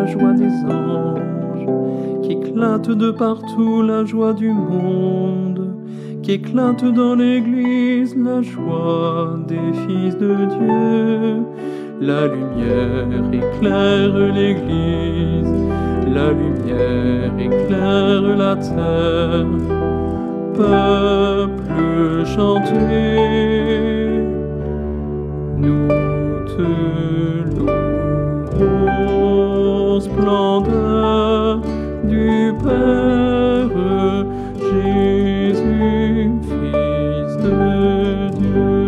joie des anges, qu'éclate de partout la joie du monde, qu'éclate dans l'Église la joie des fils de Dieu. La lumière éclaire l'Église, la lumière éclaire la terre. Peuple, chantez, nous te louons, splendeur du Père, Jésus, Fils de Dieu.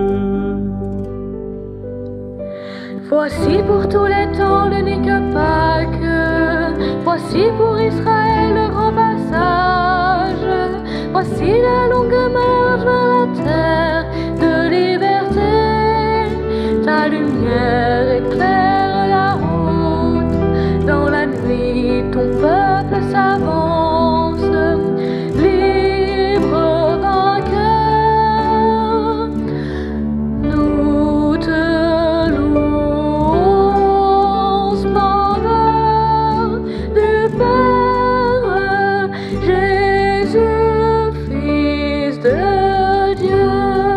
Voici pour tous les temps l'unique Pâques, voici pour Israël le grand passage, voici la longue marche vers la terre de liberté. Ta lumière éclaire la route, dans la nuit ton peuple s'avance, libre vainqueur. Nous te louons, splendeur du Père, Jésus, Fils de Dieu.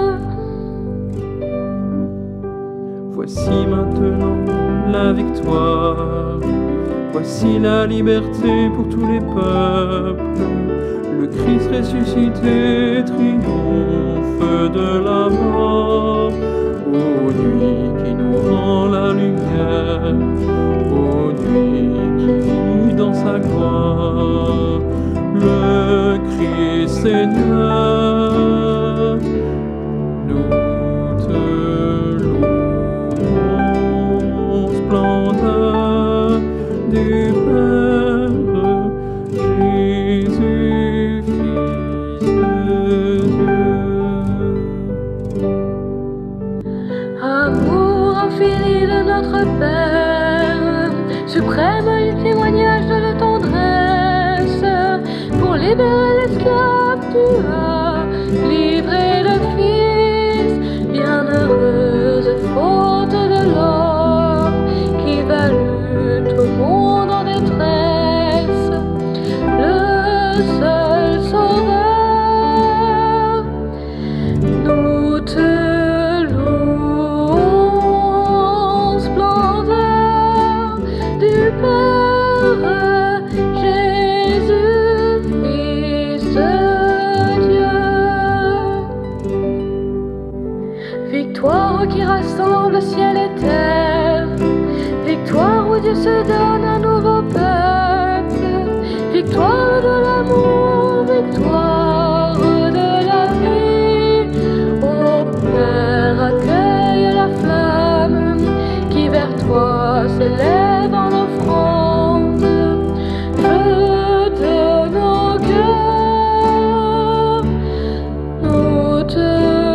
Voici maintenant la victoire, voici la liberté pour tous les peuples. Le Christ ressuscité triomphe de la mort. Ô nuit qui nous rend la lumière, ô nuit qui vit dans sa gloire, le Christ Seigneur, nous te louons, splendeur du Père, Jésus, Fils de Dieu. Amour infini de notre Père, suprême témoignage de tendresse, pour libérer l'esclave tu as livré le Fils. Bienheureuse faute de l'homme qui valut au monde en détresse, le seul sauveur. Nous te louons, splendeur du Père, Jésus, Fils de Dieu. Victoire qui rassemble ciel et terre, victoire où Dieu se donne un nouveau peuple, victoire de l'amour, victoire de la vie. Ô Père, accueille la flamme qui vers toi s'élève en offrande, feu de nos cœurs. Nous te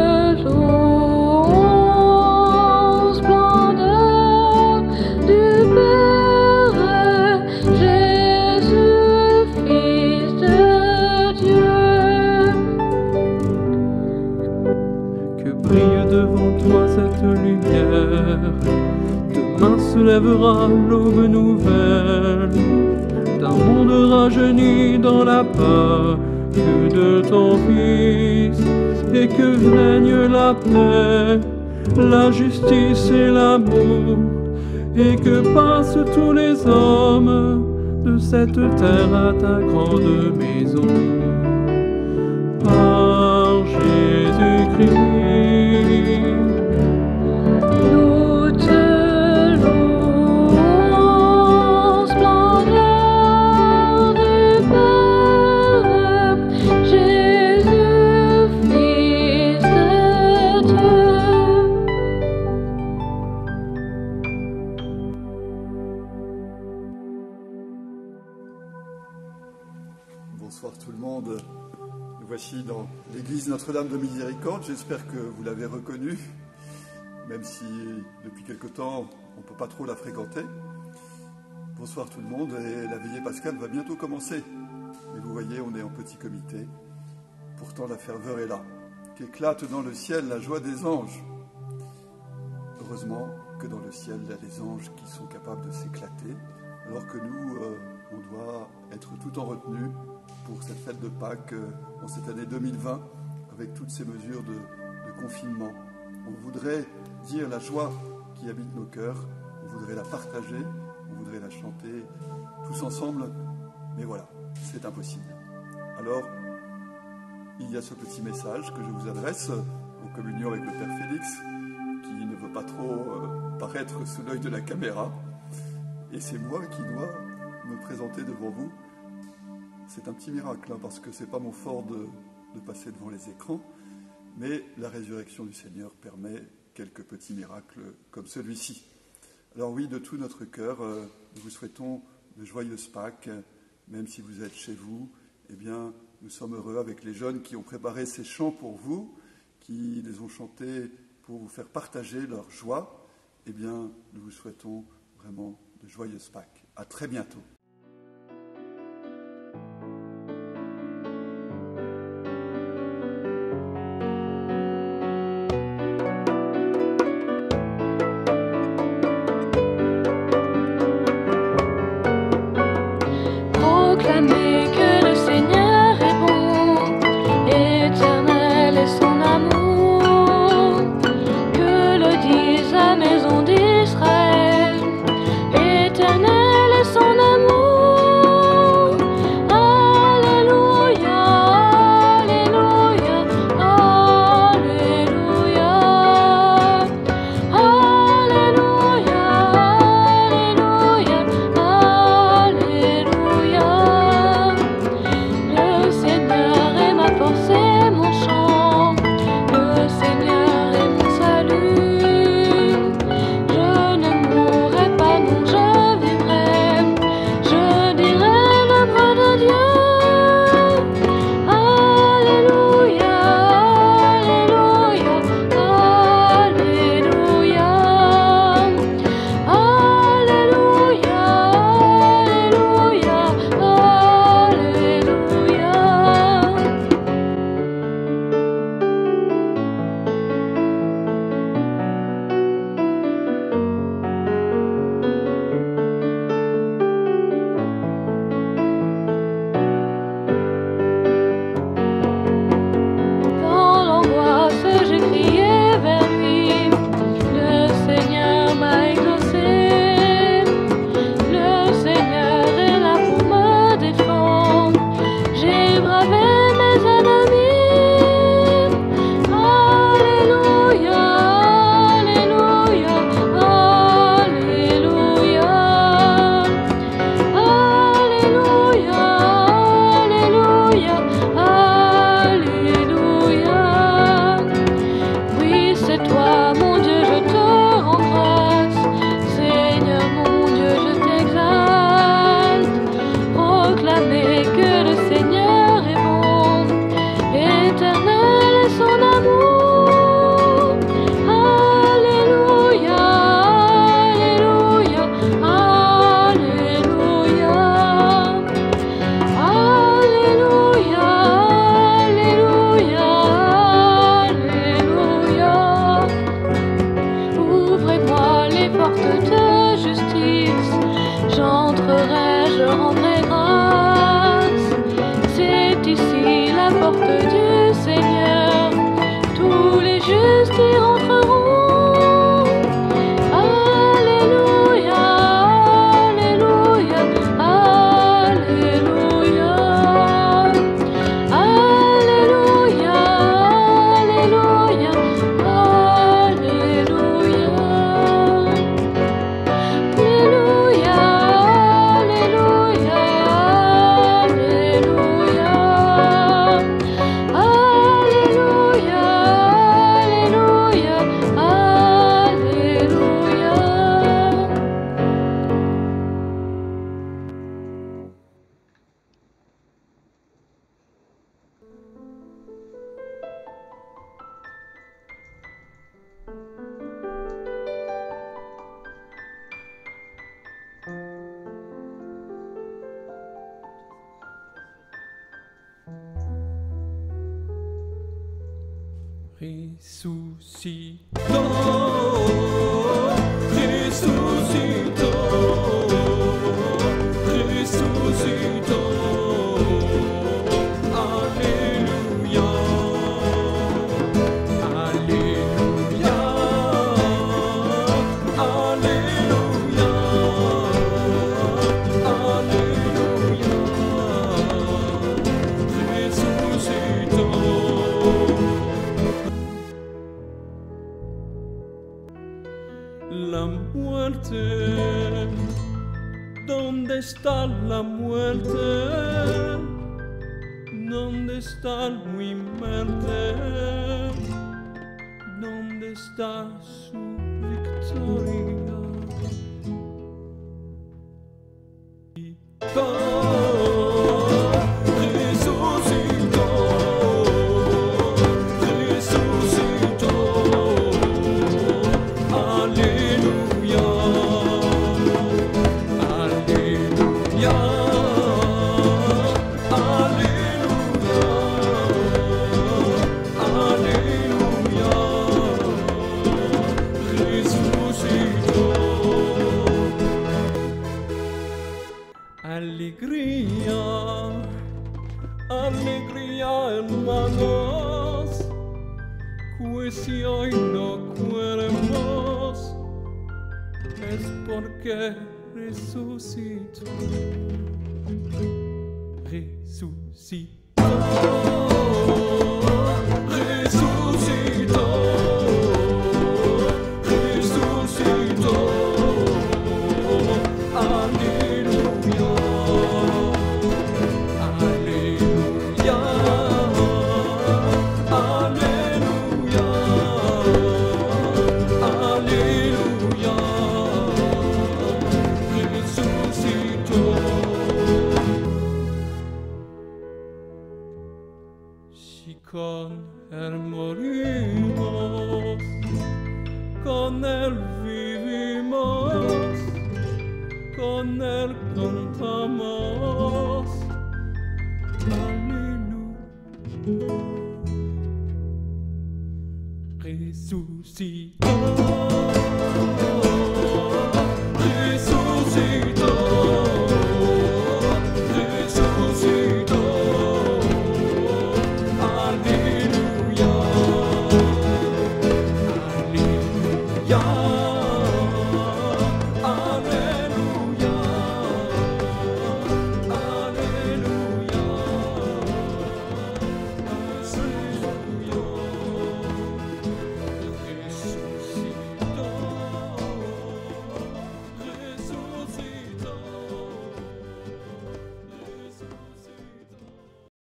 louons, splendeur du Père, Jésus, Fils de Dieu. Que brille devant toi cette lumière, demain se lèvera l'aube nouvelle, d'un monde rajeuni dans la Pâque de ton Fils, et que règne la paix, la justice et l'amour, et que passent tous les hommes de cette terre à ta grande maison. Par Jésus-Christ, Nous te louons, splendeur du Père, Jésus, Fils de Dieu. Bonsoir tout le monde. Nous voici dans l'église Notre-Dame de Miséricorde. J'espère que vous l'avez reconnue, même si depuis quelque temps on ne peut pas trop la fréquenter. Bonsoir tout le monde, et la veillée pascale va bientôt commencer. Mais vous voyez, on est en petit comité. Pourtant la ferveur est là. Qu'éclate dans le ciel la joie des anges. Heureusement que dans le ciel, il y a des anges qui sont capables de s'éclater alors que nous, on doit être tout en retenue pour cette fête de Pâques en cette année 2020, avec toutes ces mesures de confinement. On voudrait dire la joie qui habite nos cœurs, on voudrait la partager, on voudrait la chanter tous ensemble, mais voilà, c'est impossible. Alors, il y a ce petit message que je vous adresse en communion avec le Père Félix, qui ne veut pas trop paraître sous l'œil de la caméra, et c'est moi qui dois me présenter devant vous. C'est un petit miracle, hein, parce que c'est pas mon fort de passer devant les écrans, mais la résurrection du Seigneur permet quelques petits miracles comme celui-ci. Alors oui, de tout notre cœur, nous vous souhaitons de joyeuses Pâques, même si vous êtes chez vous. Eh bien, nous sommes heureux avec les jeunes qui ont préparé ces chants pour vous, qui les ont chantés pour vous faire partager leur joie. Eh bien, nous vous souhaitons vraiment de joyeuses Pâques. À très bientôt. Proclamez que le Seigneur est bon, éternel est son amour, que le dise la maison d'Israël, éternel est son amour. Alléluia, Alléluia, Alléluia, Alléluia, Alléluia, Alléluia. Le Seigneur est ma force et mon chant, le Seigneur est mon salut. Je ne mourrai pas, non, je vivrai, je dirai l'œuvre de Dieu. Alléluia, Alléluia, Alléluia, Alléluia, Alléluia, Alléluia. Dans l'angoisse, j'ai crié vers lui, le Seigneur m'a exaucé. Le Seigneur est là pour me défendre, j'ai bravé mes ennemis. Alléluia, Alléluia, Alléluia, Alléluia, Alléluia, Alléluia. Oui, c'est toi, mon Dieu, je te rends grâce. Seigneur, mon Dieu, je t'exalte. Proclamez que le Seigneur est bon, éternel est son amour. Alléluia, Alléluia, Alléluia, Alléluia, Alléluia, Alléluia. Ouvrez-moi les portes de justice, j'entrerai, je rendrai grâce. C'est ici la porte du Seigneur, tous les justes y rentreront. Alléluia, Alléluia, Alléluia, Alléluia, Alléluia, Alléluia, Alléluia, Ressuscitó, ressuscitó. la muerte. ¿Dónde está la muerte? ¿Dónde está mi mente? ¿Dónde está su victoria? Resucitó, resucitó, aleluya, aleluya, aleluya, aleluya, resucitó. Alegría, alegría, hermanos, pues si hoy no queremos, es porque resucitó, resucitó, resucitó, resucitó, aleluya. Si con él morimos, con él vivimos, con él contamos. Aleluya. Resucitó.